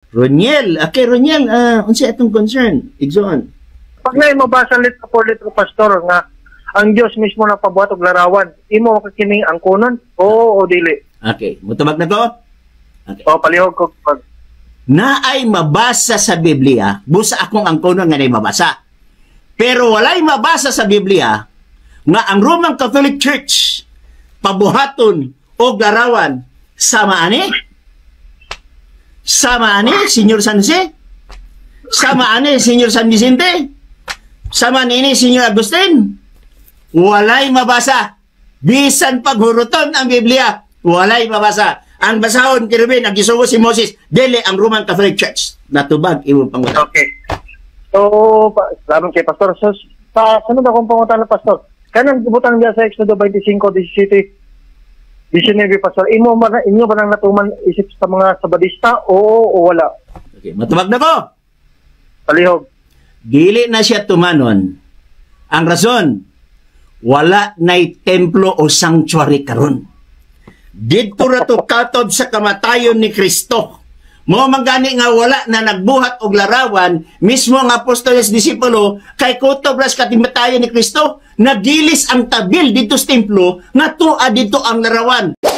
Roniel, okay, Roniel, unsa atong concern? Igsoon. Pag na mabasa litro por litro, Pastor, nga ang Dios mismo nagpabuhat og larawan, imo makakining ang kunon o dili? Okay, mutubag na ko? Okay. O palihog ko pag Naay mabasa sa Biblia, busa akong angkonon nga naay mabasa. Pero walay mabasa sa Biblia nga ang Roman Catholic Church pabuhaton og larawan sama ani? Sama ani, Senyor San Jose? Sama ani, Senyor San Vicente? Sama nini, Senyor Agustin? Walay mabasa. Bisan paghuruton ang Biblia, walay mabasa. Ang basahon, kirubin, ang gisugo si Moses, dili ang Roman Catholic Church. Natubag, imong pangutan. okay. So, salamat kay Pastor. So, sunod akong pangutan na Pastor. Kanang gibutan niya sa Exodo 25:17, 19, Pastor. Inyo ba nang natuman isip sa mga Sabadista o wala? Okay, matubag na ko. Palihog. Dili na siya tumanon. Ang rason, wala na'y templo o sanctuary karon. Dito ra to katob sa kamatayon ni Kristo. Mo mangani nga wala na nagbuhat og larawan mismo ang apostoles disipulo kay kutob ras katimatayon ni Kristo nagilis ang tabil dito sa templo nga tuwa dito ang larawan.